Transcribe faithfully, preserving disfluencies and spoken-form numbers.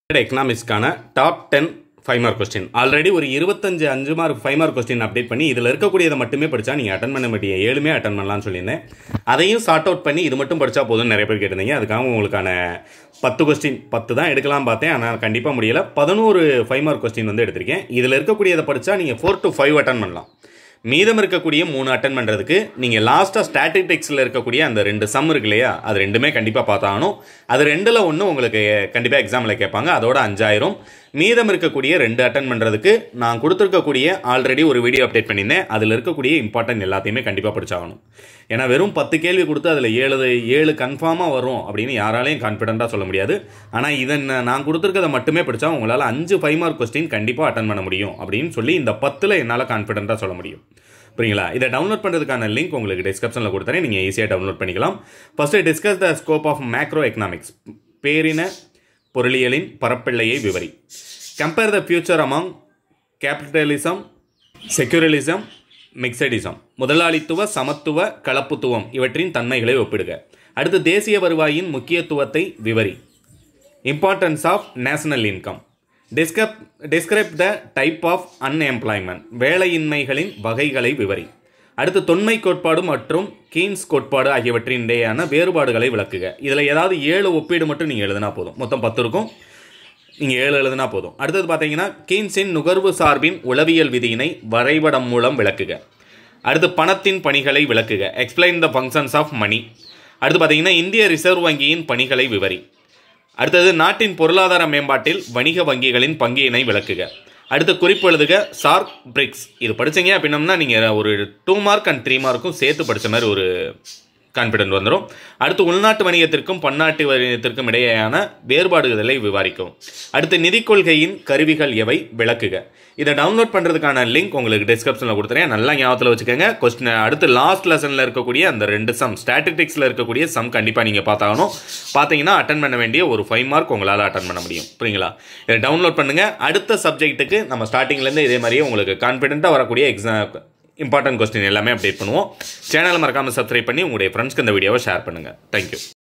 எக்கனாமிக்ஸ்க்கான top ten five mark question already ஒரு இருபத்தஞ்சு அஞ்சு mark five mark question update பண்ணி இதில் இருக்கக்கூடியதை மட்டுமே படித்தா நீங்கள் அட்டன் பண்ண மாட்டீங்க, ஏழுமே அட்டன் பண்ணலாம்னு சொல்லியிருந்தேன். அதையும் சார்ட் அவுட் பண்ணி இது மட்டும் படித்தா போதும் நிறைய பேர் கேட்டிருந்தீங்க. அதுக்காக உங்களுக்கான பத்து கொஸ்டின் பத்து தான் எடுக்கலாம் பார்த்தேன், ஆனால் கண்டிப்பாக முடியலை. பதினோரு ஃபைவ் மார்க் கொஸ்டின் வந்து எடுத்திருக்கேன். இதில் இருக்கக்கூடியதை படித்தா நீங்கள் ஃபோர் டு ஃபைவ் அட்டன் பண்ணலாம். மீதம் இருக்கக்கூடிய மூணு அட்டன் பண்ணுறதுக்கு நீங்கள் லாஸ்ட்டாக ஸ்டாட்டிஸ்டிக்ஸில் இருக்கக்கூடிய அந்த ரெண்டு சம் இருக்கு இல்லையா, அது ரெண்டுமே கண்டிப்பாக பார்த்தாகணும். அது ரெண்டில் ஒன்று உங்களுக்கு கண்டிப்பாக எக்ஸாமில் கேட்பாங்க, அதோட அஞ்சாயிரம். மீதம் இருக்கக்கூடிய ரெண்டு அட்டன் பண்ணுறதுக்கு நான் கொடுத்துருக்கக்கூடிய ஆல்ரெடி ஒரு வீடியோ அப்டேட் பண்ணியிருந்தேன், அதில் இருக்கக்கூடிய இம்பார்ட்டன்ட் எல்லாத்தையுமே கண்டிப்பாக படிச்சாகணும். ஏன்னா வெறும் பத்து கேள்வி கொடுத்து அதில் ஏழு ஏழு கன்ஃபார்மாக வரும் அப்படின்னு யாராலையும் கான்ஃபிடென்ட்டாக சொல்ல முடியாது. ஆனால் இதை நான் கொடுத்துருக்கதை மட்டுமே படித்தா உங்களால் அஞ்சு ஃபைவ் மார்க் கொஸ்டின் கண்டிப்பாக அட்டன் பண்ண முடியும் அப்படின்னு சொல்லி இந்த பத்தில் என்னால் கான்ஃபிடென்ட்டாக சொல்ல முடியும். புரியுங்களா? இதை டவுன்லோட் பண்ணுறதுக்கான லிங்க் உங்களுக்கு டிஸ்கிரிப்ஷனில் கொடுத்தேன், நீங்கள் ஈஸியாக டவுன்லோட் பண்ணிக்கலாம். First discuss the scope of macro economics, பேரின பொருளியலின் பரப்பிள்ளையை விவரி. Compare the future among capitalism, secularism, mixedism, முதலாளித்துவ, சமத்துவ, கலப்புத்துவம் இவற்றின் தன்மைகளை ஒப்பிடுக. அடுத்து தேசிய வருவாயின் முக்கியத்துவத்தை விவரி. Importance of national income. டிஸ்கப் describe the type of unemployment, வேலையின்மைகளின் வகைகளை விவரி. அடுத்து தொன்மை கோட்பாடு மற்றும் கீன்ஸ் கோட்பாடு ஆகியவற்றின் இடையேயான வேறுபாடுகளை விளக்குக. இதில் ஏதாவது ஏழு ஒப்பீடு மட்டும் நீங்கள் எழுதினா போதும், மொத்தம் பத்து இருக்கும், நீங்கள் ஏழு எழுதினா போதும். அடுத்தது பார்த்தீங்கன்னா கீன்ஸின் நுகர்வு சார்பின் உளவியல் விதியினை வரைபடம் மூலம் விளக்குக. அடுத்து பணத்தின் பணிகளை விளக்குக. Explain the functions of money. அடுத்து பார்த்தீங்கன்னா இந்திய ரிசர்வ் வங்கியின் பணிகளை விவரி. அடுத்தது நாட்டின் பொருளாதார மேம்பாட்டில் வணிக வங்கிகளின் பங்கினை விளக்குக. அடுத்து குறிப்பு எழுதுக. சார்க் பிரிக்ஸ் இது படித்தீங்க அப்படின்னம்னா நீங்கள் ஒரு டூ மார்க் அண்ட் த்ரீ மார்க்கும் சேர்த்து படித்த மாதிரி ஒரு கான்ஃபிடென்ட் வந்துடும். அடுத்து உள்நாட்டு வணிகத்திற்கும் பன்னாட்டு வணிகத்திற்கும் இடையேயான வேறுபாடுகளை விவாதிக்கும். அடுத்து நிதி கொள்கையின் கருவிகள் எவை விளக்குக. இதை டவுன்லோட் பண்ணுறதுக்கான லிங்க் உங்களுக்கு டிஸ்கிரிப்ஷனில் கொடுத்துறேன், நல்லா ஞாபகத்தில் வச்சுக்கோங்க. கொஸ்டின் அடுத்து லாஸ்ட் லெசனில் இருக்கக்கூடிய அந்த ரெண்டு சம், ஸ்டாட்டிஸ்டிக்ஸில் இருக்கக்கூடிய சம் கண்டிப்பாக நீங்கள் பார்த்தாகணும். பார்த்தீங்கன்னா அட்டன் பண்ண வேண்டிய ஒரு ஃபைவ் மார்க் உங்களால் அட்டன் பண்ண முடியும். புரியுங்களா? இதை டவுன்லோட் பண்ணுங்கள். அடுத்த சப்ஜெக்ட்டுக்கு நம்ம ஸ்டார்டிங்லேருந்து இதே மாதிரியே உங்களுக்கு கான்ஃபிடென்ட்டாக வரக்கூடிய எக்ஸாம் இம்பார்ட்டன்ட் கொஸ்டின் எல்லாமே அப்டேட் பண்ணுவோம். சேனலை மறக்காமல் சப்ஸ்கிரைப் பண்ணி உங்களுடைய ஃப்ரெண்ட்ஸ்க்கு இந்த வீடியோவை ஷேர் பண்ணுங்கள். தேங்க்யூ.